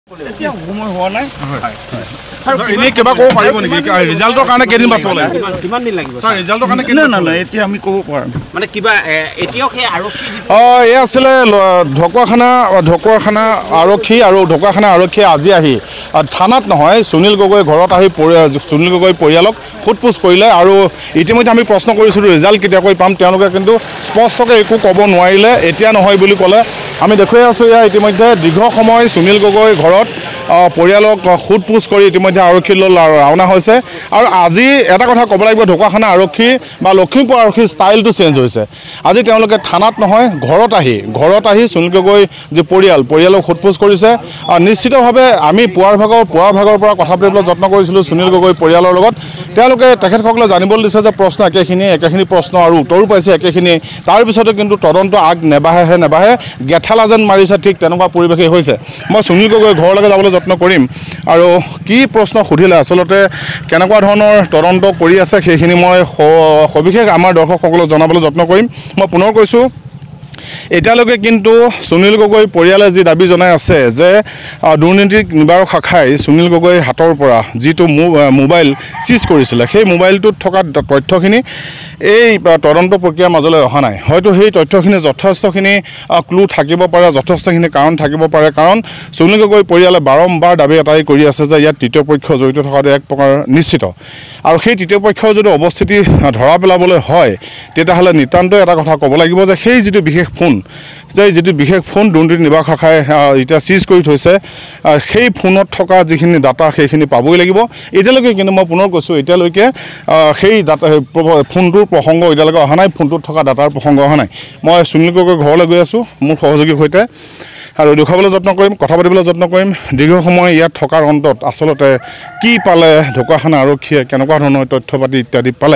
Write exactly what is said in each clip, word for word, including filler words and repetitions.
এতিয়া সময় হোৱা নাই স্যাৰ এনে কিবা ক'ব পাৰিব নেকি ৰিজাল্টৰ কাৰণে কেদিন বাচিব লাগিব কিমান দিন লাগিব স্যাৰ ৰিজাল্টৰ কাৰণে কেদিন না না এতিয়া আমি ক'ব পাৰো মানে কিবা এতিয়াও সেই আৰক্ষী অ এই আছিলে ঢকুৱাখানা ঢকুৱাখানা আৰক্ষী আৰু ঢকুৱাখানা আৰক্ষী আজি আহি থানাত নহয় সুনীল গগৈ ঘৰত আহি সুনীল গগৈ পৰিয়ালক সোধপোছ কৰিলে আৰু ইতিমধ্যে আমি প্ৰশ্ন কৰিছিলোঁ ৰিজাল্ট কেতিয়াকৈ পাম তেওঁলোকে কিন্তু স্পষ্টকৈ একো ক'ব নোৱাৰিলে এতিয়া নহয় বুলি ক'লে আমি দেখুৱাই আছোঁ ইয়াৰ ইতিমধ্যে দীৰ্ঘ সময় সুনীল গগৈ ঘৰত পৰিয়ালক সোধপোছ কৰি ইতিমধ্যে আৰক্ষীলৈ ৰাওনা হৈছে আৰু আজি এটা কথা ক'ব লাগিব ঢকুৱাখানা আৰক্ষী বা লখিমপুৰ আৰক্ষীৰ ষ্টাইলটো চেঞ্জ হৈছে আজি তেওঁলোকে থানাত নহয় ঘৰত আহি ঘৰত আহি সুনীল গগৈ যি পৰিয়াল পৰিয়ালক সোধপোছ কৰিছে নিশ্চিতভাৱে আমি পুৱাৰ ভাগৰ পুৱাৰ ভাগৰ পৰা কথা পাতিবলৈ যত্ন কৰিছিলোঁ সুনীল গগৈ পৰিয়ালৰ লগত তেওঁলোকে তেখেতসকলে জানিবলৈ দিছে যে প্ৰশ্ন একেখিনি একেখিনি প্ৰশ্ন আৰু উত্তৰো পাইছে একেখিনি তাৰপিছতে কিন্তু তদন্ত আগ নেবাঢ়েহে নেবাঢ়ে গেঠালা যেন মাৰিছে ঠিক তেনেকুৱা পৰিৱেশেই হৈছে মই সুনীল গগৈ ঘৰলৈকে যাবলৈ যত্ন কৰিম আৰু কি প্ৰশ্ন সুধিলে আচলতে কেনেকুৱা ধৰণৰ তদন্ত কৰি আছে সেইখিনি মই সবিশেষ আমাৰ দৰ্শকসকলক জনাবলৈ যত্ন কৰিম মই পুনৰ কৈছোঁ এতিয়ালৈকে কিন্তু সুনীল গগৈ পৰিয়ালে যি দাবী জনাই আছে যে দুৰ্নীতি নিবাৰক শাখাই সুনীল গগৈ হাতৰ পৰা যিটো মোবাইল চিজ কৰিছিলে সেই মোবাইলটোত থকা তথ্যখিনি এই তদন্ত প্ৰক্ৰিয়াৰ মাজলৈ অহা নাই হয়তো সেই তথ্যখিনি যথেষ্টখিনি ক্লু থাকিব পাৰে যথেষ্টখিনি কাৰণ থাকিব পাৰে কাৰণ সুনীল গগৈ পৰিয়ালে বাৰম্বাৰ দাবী এটাই কৰি আছে যে ইয়াত তৃতীয় পক্ষ জড়িত থকাটো এক প্ৰকাৰ নিশ্চিত আৰু সেই তৃতীয় পক্ষৰ যদি অৱস্থিতি ধৰা পেলাবলৈ হয় তেতিয়াহ'লে নিতান্তই এটা কথা ক'ব লাগিব যে সেই যিটো বিশেষ ফোন যে যিটো বিশেষ ফোন দুৰ্নীতি নিবাৰক শাখাই এতিয়া চিজ কৰি থৈছে সেই ফোনত থকা যিখিনি ডাটা সেইখিনি পাবই লাগিব এতিয়ালৈকে কিন্তু মই পুনৰ কৈছোঁ এতিয়ালৈকে সেই ডাটা ফোনটোৰ প্ৰসংগ এতিয়ালৈকে অহা নাই ফোনটোত থকা ডাটাৰ প্ৰসংগ অহা নাই মই সুনীল গগৈ ঘৰলৈ গৈ আছোঁ মোৰ সহযোগীৰ সৈতে আৰু দেখুৱাবলৈ যত্ন কৰিম কথা পাতিবলৈ যত্ন কৰিম দীৰ্ঘ সময় ইয়াত থকাৰ অন্তত আচলতে কি পালে ঢকুৱাখানা আৰক্ষীয়ে কেনেকুৱা ধৰণৰ তথ্য পাতি ইত্যাদি পালে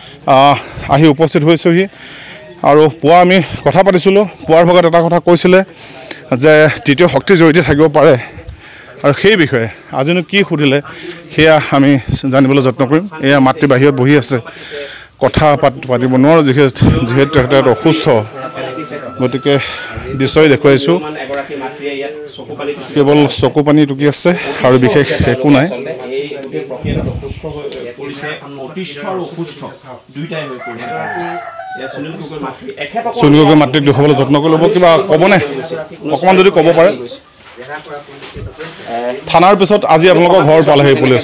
আহি উপস্থিত হৈছোহি আৰু পুৱা আমি কথা পাতিছিলোঁ পুৱাৰ ভাগত এটা কথা কৈছিলে যে তৃতীয় শক্তি জড়িত থাকিব পাৰে আৰু সেই বিষয়ে আজিনো কি সুধিলে সেয়া আমি জানিবলৈ যত্ন কৰিম এয়া মাতৃ বাহিৰত বহি আছে কথা পাত পাতিব নোৱাৰোঁ যিহেতু যিহেতু তেখেত অসুস্থ গতিকে দৃশ্যই দেখুৱাইছোঁ কেৱল চকু পানী টুকি আছে আৰু বিশেষ একো নাই সুনীল গগৈ মাতৃক দেখুৱাবলৈ যত্ন কৰি ল'ব কিবা ক'বনে অকণমান যদি ক'ব পাৰে থানাৰ পিছত আজি আপোনালোকৰ ঘৰ পালেহি পুলিচ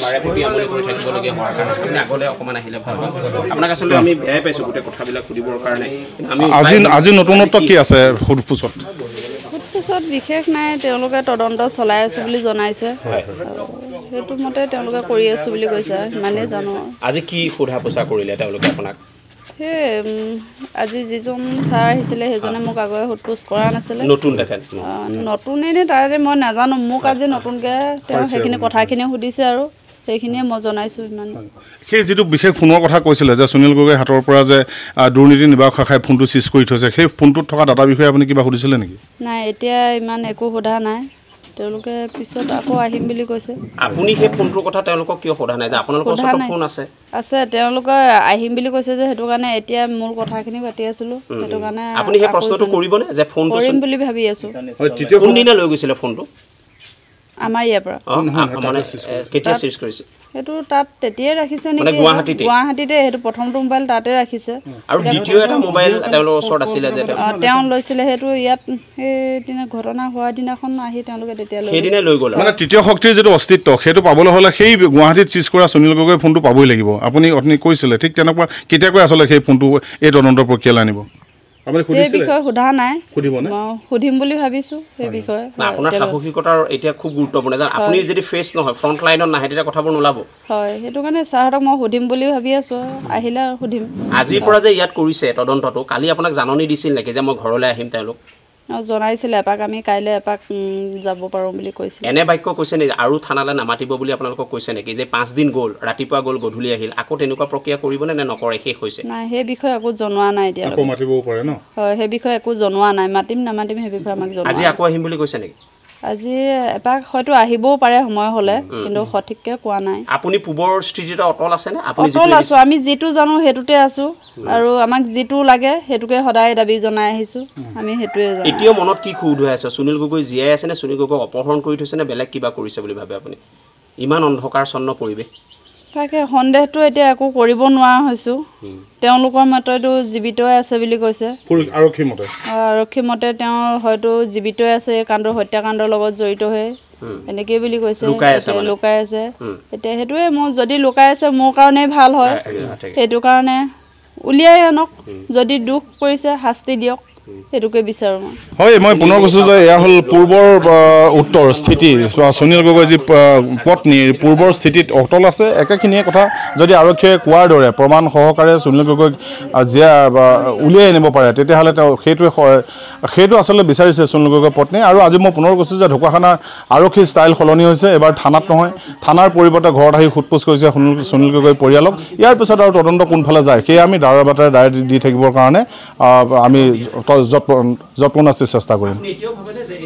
আজি আজি নতুনত্ব কি আছে সোধপোছত সোধপোছত বিশেষ নাই তেওঁলোকে তদন্ত চলাই আছো বুলি জনাইছে সেইটো মতে তেওঁলোকে কৰি আছো বুলি কৈছে ইমানেই জানো আজি কি সোধা পোছা কৰিলে তেওঁলোকে আপোনাক সেই আজি যিজন ছাৰ আহিছিলে সেইজনে মোক আগতে সোধপোছ কৰা নাছিলে নতুন দেখেন নতুনেই নে তাৰে মই নাজানো মোক আজি নতুনকৈ তেওঁ সেইখিনি কথাখিনি সুধিছে আৰু সেইখিনিয়ে মই জনাইছোঁ ইমান সেই যিটো বিশেষ ফোনৰ কথা কৈছিলে যে সুনীল গগৈ হাতৰ পৰা যে দুৰ্নীতি নিবাৰক শাখাই ফোনটো চিজ কৰি থৈছে সেই ফোনটোত থকা ডাটা বিষয়ে আপুনি কিবা সুধিছিলে নেকি নাই এতিয়া ইমান একো সোধা নাই তেওঁলোকে পিছত আকৌ আহিম বুলি কৈছে আপুনি সেই ফোনটোৰ কথা তেওঁলোকক কিয় সোধা নাই যে আপোনালোকৰ ওচৰত ফোন আছে আছে তেওঁলোকে আহিম বুলি কৈছে যে সেইটো কাৰণে এতিয়া মোৰ কথাখিনি পাতি আছিলোঁ সেইটো কাৰণে আপুনি সেই প্ৰশ্নটো কৰিবনে যে ফোনটো কৰিম বুলি ভাবি আছোঁ কোনদিনা লৈ গৈছিলে ফোনটো আমাৰ ইয়াৰ পৰা মানে কেতিয়া চিজ কৰিছে সেইটো তাত তেতিয়াই ৰাখিছে নেকি গুৱাহাটীতে গুৱাহাটীতে সেইটো প্ৰথমটো মোবাইল তাতে ৰাখিছে আৰু দ্বিতীয় এটা মোবাইল তেওঁলোকৰ ওচৰত আছিলে যে তেওঁ লৈছিলে সেইটো ইয়াত সেইদিনা ঘটনা হোৱা দিনাখন আহি তেওঁলোকে তেতিয়া লৈ সেইদিনা লৈ গ'ল মানে তৃতীয় শক্তিৰ যিটো অস্তিত্ব সেইটো পাবলৈ হ'লে সেই গুৱাহাটীত চিজ কৰা সুনীল গগৈ ফোনটো পাবই লাগিব আপুনি আপুনি কৈছিলে ঠিক তেনেকুৱা কেতিয়াকৈ আচলতে সেই ফোনটো এই তদন্ত প্ৰক্ৰিয়ালৈ আনিব সেই বিষয়ে সোধা নাই সুধিম বুলি ভাবিছোঁ সেই বিষয়ে আপোনাৰ সাহসিকতাৰ এতিয়া খুব গুৰুত্বপূৰ্ণ আপুনি যদি ফেচ নহয় ফ্ৰণ্ট লাইনত নাহে তেতিয়া কথাবোৰ নোলাব হয় সেইটো কাৰণে ছাৰহঁতক মই সুধিম বুলি ভাবি আছোঁ আহিলে সুধিম আজিৰ পৰা যে ইয়াত কৰিছে তদন্তটো কালি আপোনাক জাননী দিছিল নেকি যে মই ঘৰলৈ আহিম তেওঁলোক জনাইছিলে এপাক আমি কাইলৈ এপাক যাব পাৰোঁ বুলি কৈছিলে এনে বাক্য কৈছে নেকি আৰু থানালৈ নামাতিব বুলি আপোনালোকক কৈছে নেকি যে পাঁচ দিন গ'ল ৰাতিপুৱা গ'ল গধূলি আহিল আকৌ তেনেকুৱা প্ৰক্ৰিয়া কৰিবনে নে নকৰে শেষ হৈছে নাই সেই বিষয়ে একো জনোৱা নাই এতিয়া আকৌ মাতিবও পাৰে ন হয় সেই বিষয়ে একো জনোৱা নাই মাতিম নামাতিম সেই বিষয়ে আমাক জনোৱা আজি আকৌ আহিম বুলি কৈছে নেকি আজি এপাক হয়তো আহিবও পাৰে সময় হ'লে কিন্তু সঠিককে কোৱা নাই আপুনি পূবৰ স্থিতিত অটল আছে নে আপুনি অটল আছো আমি যেটো জানো হেতুতে আছো আৰু আমাক যেটো লাগে হেতুকে সদায় দাবী জনাই আহিছো আমি হেতুৱে জানো এতিয়া মনত কি খুদ হৈ আছে সুনীল গগৈ জিয়াই আছে নে সুনীল গগৈ অপহৰণ কৰি থৈছে নে বেলেগ কিবা কৰিছে বুলি ভাবে আপুনি ইমান অন্ধকাৰ ছন্ন পৰিবেশ তাকে সন্দেহটো এতিয়া একো কৰিব নোৱাৰা হৈছো তেওঁলোকৰ মতেতো জীৱিতই আছে বুলি কৈছে আৰক্ষী মতে আৰক্ষী মতে তেওঁ হয়তো জীৱিতই আছে কাণ্ডৰ হত্যাকাণ্ডৰ লগত জড়িত হৈ এনেকৈ বুলি কৈছে লুকাই আছে এতিয়া সেইটোৱে মই যদি লুকাই আছে মোৰ কাৰণে ভাল হয় সেইটো কাৰণে উলিয়াই আনক যদি দুখ কৰিছে শাস্তি দিয়ক হেতুকে বিচাৰো মই হয় মই পুনৰ কৈছো যে এয়া হল পূৰ্বৰ উত্তৰ স্থিতি সুনীল গগৈ যি পত্নীৰ পূৰ্বৰ স্থিতিত অটল আছে একেখিনিয়ে কথা যদি আৰক্ষীয়ে কোৱাৰ দৰে প্ৰমাণ সহকাৰে সুনীল গগৈক জিয়া উলিয়াই আনিব পাৰে তেতিয়াহ'লে তেওঁ সেইটোৱে সেইটো আচলতে বিচাৰিছে সুনীল গগৈৰ পত্নী আৰু আজি মই পুনৰ কৈছো যে ঢকুৱাখানাৰ আৰক্ষীৰ ষ্টাইল সলনি হৈছে এবাৰ থানাত নহয় থানাৰ পৰিৱৰ্তে ঘৰত আহি সোধপোছ কৰিছে সুনীল গগৈ পৰিয়ালক ইয়াৰ পিছত আৰু তদন্ত কোনফালে যায় সেয়ে আমি দাঁৰৰ বাটেৰে দায় দি থাকিবৰ কাৰণে আমি যৎপৰোনাস্তি চেষ্টা কৰিম